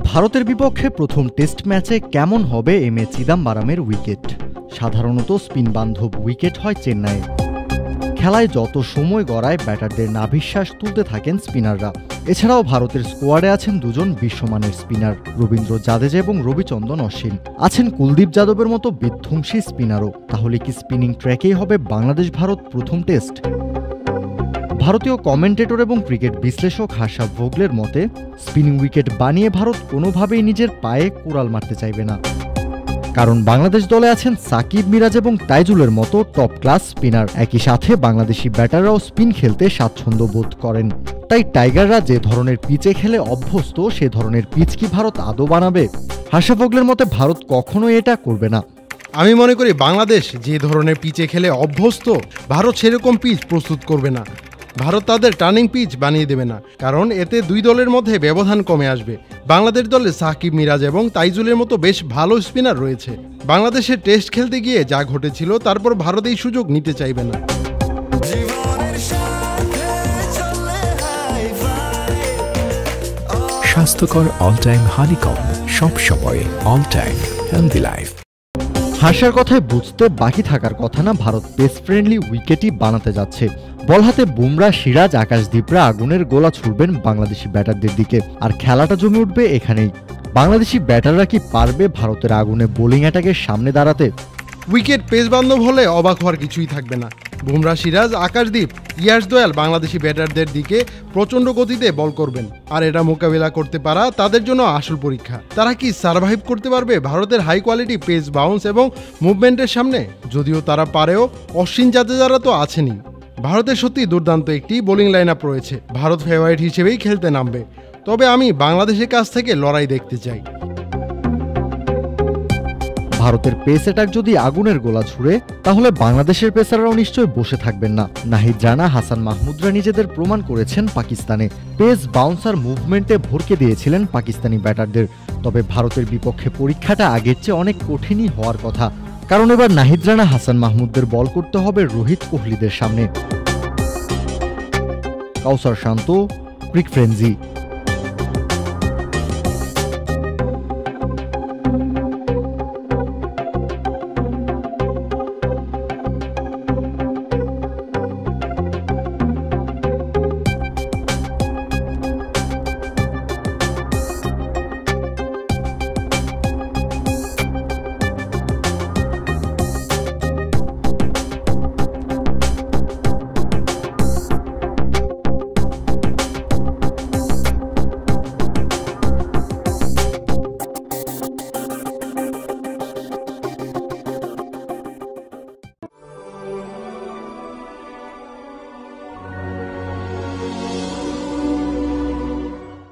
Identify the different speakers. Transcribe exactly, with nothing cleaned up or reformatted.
Speaker 1: ভারতের বিপক্ষে প্রথম টেস্ট ম্যাচে কেমন হবে এম এ চিদাম্বারামের উইকেট। সাধারণত স্পিন বান্ধব উইকেট হয় চেন্নাইয়ে। খেলায় যত সময় গড়ায় ব্যাটারদের নাভিশ্বাস তুলতে থাকেন স্পিনাররা। এছাড়াও ভারতের স্কোয়াডে আছেন দুজন বিশ্বমানের স্পিনার, রবীন্দ্র জাদেজা এবং রবিচন্দ্রন অশ্বিন। আছেন কুলদীপ যাদবের মতো বিধ্বংসী স্পিনারও। তাহলে কি স্পিনিং ট্র্যাকেই হবে বাংলাদেশ ভারত প্রথম টেস্ট? ভারতীয় কমেন্টেটর এবং ক্রিকেট বিশ্লেষক হাসা ভোগলের মতে, স্পিনিং উইকেট বানিয়ে ভারত কোনোভাবেই নিজের পায়ে কোড়াল মারতে চাইবে না। কারণ বাংলাদেশ দলে আছেন সাকিব, মিরাজ এবং তাইজুলের মতো টপ ক্লাস স্পিনার। একই সাথে বাংলাদেশি ব্যাটাররাও স্পিন খেলতে স্বাচ্ছন্দ্য বোধ করেন। তাই টাইগাররা যে ধরনের পিচে খেলে অভ্যস্ত, সে ধরনের পিচ কি ভারত আদৌ বানাবে? হাসা ভোগলের মতে ভারত কখনোই এটা করবে না।
Speaker 2: আমি মনে করি বাংলাদেশ যে ধরনের পিচে খেলে অভ্যস্ত, ভারত সেরকম পিচ প্রস্তুত করবে না। ভারত তাদের টার্নিং পিচ বানিয়ে দেবে না, কারণ এতে দুই দলের মধ্যে ব্যবধান কমে আসবে। বাংলাদেশ দলে সাকিব, মিরাজ এবং তাইজুলের মতো বেশ ভালো স্পিনার রয়েছে। বাংলাদেশের টেস্ট খেলতে গিয়ে যা ঘটেছিল, তারপর ভারত এই সুযোগ নিতে চাইবে না।
Speaker 3: স্বাস্থ্যকর অল টাইম হানিকম, সব সময় অল টাইম হেলদি লাইফ।
Speaker 1: হাসার কথায় বুঝতে বাকি থাকার কথা না, ভারত পেস ফ্রেন্ডলি উইকেটই বানাতে যাচ্ছে। বল হাতে বুমরা, সিরাজ, আকাশদীপরা আগুনের গোলা ছুড়বেন বাংলাদেশি ব্যাটারদের দিকে, আর খেলাটা জমে উঠবে এখানেই। বাংলাদেশি ব্যাটাররা কি পারবে ভারতের আগুনে বোলিং অ্যাটাকের সামনে দাঁড়াতে?
Speaker 2: উইকেট পেস বান্ধব হলে অবাক হওয়ার কিছুই থাকবে না। বুমরা, সিরাজ, আকাশদীপ, ইয়াশ দয়াল বাংলাদেশি ব্যাটারদের দিকে প্রচণ্ড গতিতে বল করবেন, আর এটা মোকাবিলা করতে পারা তাদের জন্য আসল পরীক্ষা। তারা কি সার্ভাইভ করতে পারবে ভারতের হাই কোয়ালিটি পেস বাউন্স এবং মুভমেন্টের সামনে? যদিও তারা পারেও, অশ্বিন, জাদেজারা তো আছেনই। ভারতের সত্যি দুর্দান্ত একটি বোলিং লাইন আপ রয়েছে। ভারত ফেভারিট হিসেবেই খেলতে নামবে, তবে আমি বাংলাদেশের কাছ থেকে লড়াই দেখতে চাই।
Speaker 1: ভারতের পেস অ্যাটাক যদি আগুনের গোলা ছুড়ে, তাহলে বাংলাদেশের পেসাররাও নিশ্চয় বসে থাকবেন না। নাহিদ রানা, হাসান মাহমুদরা নিজেদের প্রমাণ করেছেন পাকিস্তানে। পেস বাউন্সার মুভমেন্টে ভরকে দিয়েছিলেন পাকিস্তানি ব্যাটারদের। তবে ভারতের বিপক্ষে পরীক্ষাটা আগের চেয়ে অনেক কঠিনই হওয়ার কথা, কারণ এবার নাহিদ রানা, হাসান মাহমুদদের বল করতে হবে রোহিত কোহলিদের সামনে। Kausar Shanto, crick frenzy.